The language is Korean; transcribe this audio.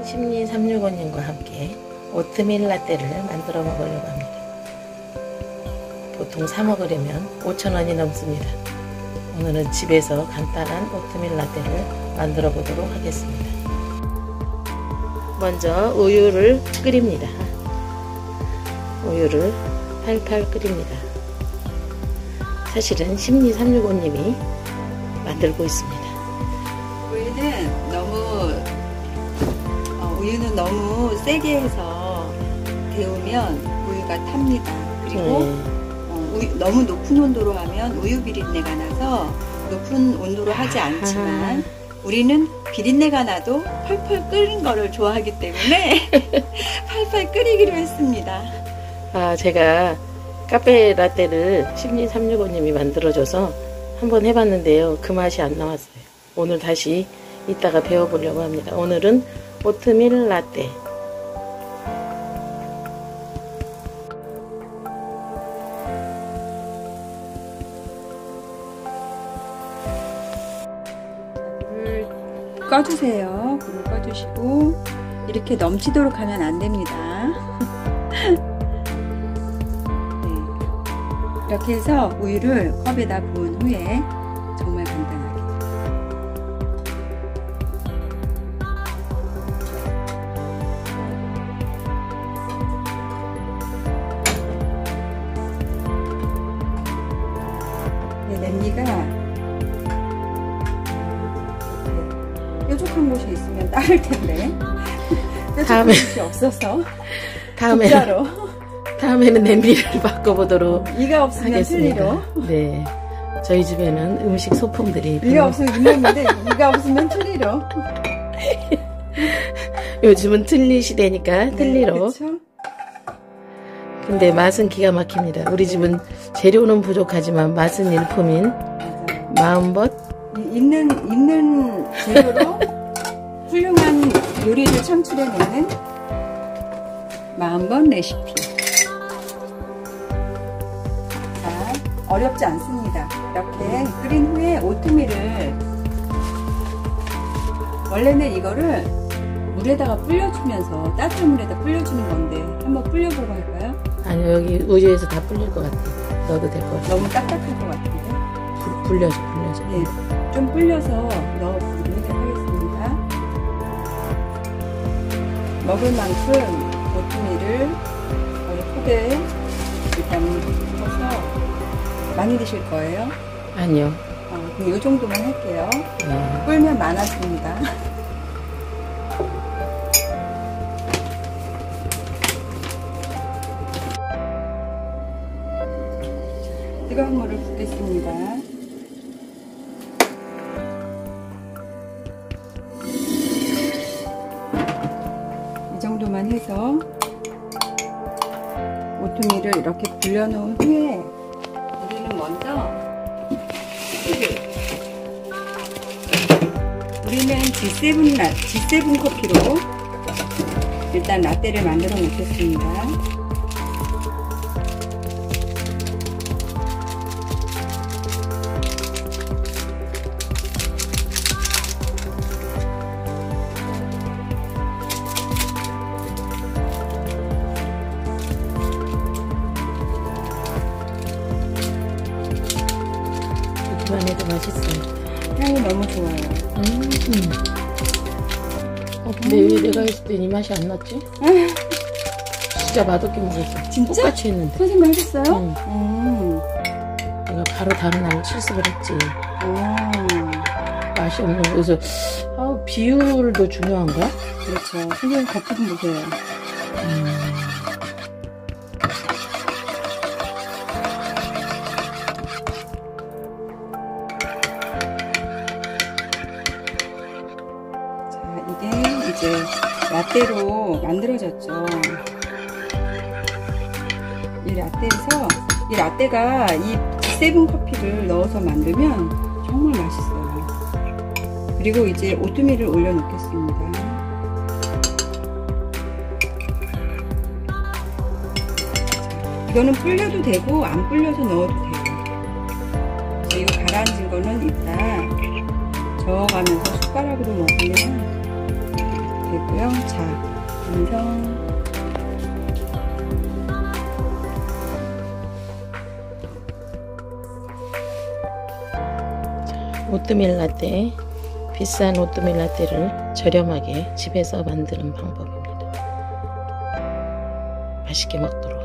심리365님과 함께 오트밀 라떼를 만들어 먹으려고 합니다. 보통 사 먹으려면 5,000원이 넘습니다. 오늘은 집에서 간단한 오트밀 라떼를 만들어 보도록 하겠습니다. 먼저 우유를 끓입니다. 우유를 팔팔 끓입니다. 사실은 심리365님이 만들고 있습니다. 우유는 너무 세게 해서 데우면 우유가 탑니다. 그리고 너무 높은 온도로 하면 우유 비린내가 나서 높은 온도로 하지 않지만 우리는 비린내가 나도 펄펄 끓는 거를 좋아하기 때문에 팔팔 끓이기로 했습니다. 제가 카페 라떼를 심리365님이 만들어줘서 한번 해봤는데요. 그 맛이 안 나왔어요. 오늘 다시 이따가 배워보려고 합니다. 오늘은 오트밀 라떼. 불을 꺼주세요. 불을 꺼주시고 이렇게 넘치도록 하면 안 됩니다. 네. 이렇게 해서 우유를 컵에다 부은 후에 정말 간단하게 냄비가 뾰족한 곳이 있으면 따를 텐데 뾰족한 곳이 없어서 다음에는 냄비를 바꿔보도록 이가 없으면 하겠습니다. 틀리로. 네, 저희 집에는 음식 소품들이 이가 없으면 이놈인데 이가 없으면 틀리로. 요즘은 틀리 시대니까 틀리로. 그쵸? 근데 맛은 기가 막힙니다. 우리 집은 재료는 부족하지만 맛은 일품인 마음벗 있는 재료로 훌륭한 요리를 창출해내는 마음벗 레시피. 자, 어렵지 않습니다. 이렇게 끓인 후에 오트밀을 원래는 이거를 물에다가 불려주면서 따뜻한 물에다 불려주는 건데 한번 불려보고 할까요? 아니요, 여기 우유에서 다 불릴 것 같아요. 넣어도 될 것 같아요. 너무 딱딱할 것 같은데. 불려서. 네, 좀 불려서 넣어보도록 하겠습니다. 먹을 만큼 오트밀을 컵에 일단 넣어서 많이 드실 거예요? 아니요. 그럼 이 정도만 할게요. 네. 불면 많아집니다. 뜨거운 물을 붓겠습니다. 이 정도만 해서 오트밀을 이렇게 불려놓은 후에 우리는 먼저 우리는 G7 커피로 일단 라떼를 만들어 놓겠습니다. 이만 해도 맛있어요. 향이 너무 좋아요. 근데 왜 내가 했을 땐 이 맛이 안 났지? 진짜 맛없게 먹었어. 진짜? 똑같이 했는데. 선생님 하셨어요? 내가 바로 다른 날 실습을 했지. 맛이 없는 거. 그래서 비율도 중요한가? 그렇죠. 선생님 겉좀 보세요. 이게 이제 라떼로 만들어졌죠. 이 라떼가 이 G7 커피를 넣어서 만들면 정말 맛있어요. 그리고 이제 오트밀을 올려 놓겠습니다. 이거는 불려도 되고 안 불려서 넣어도 돼요. 이거 가라앉은 거는 이따 저어가면서 숟가락으로 먹으면 부탁드리고요. 자, 완성. 오트밀 라떼, 비싼 오트밀 라떼를 저렴하게 집에서 만드는 방법입니다. 맛있게 먹도록